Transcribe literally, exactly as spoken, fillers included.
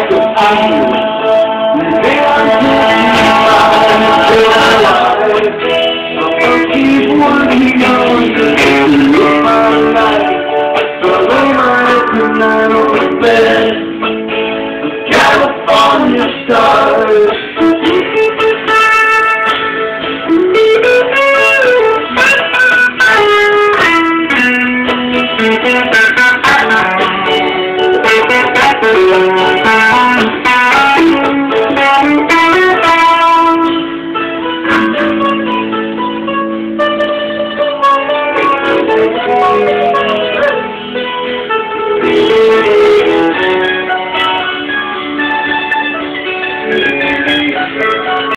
like an island. They are keep working on you. Look my life. So lay my head tonight on the bed. California stars.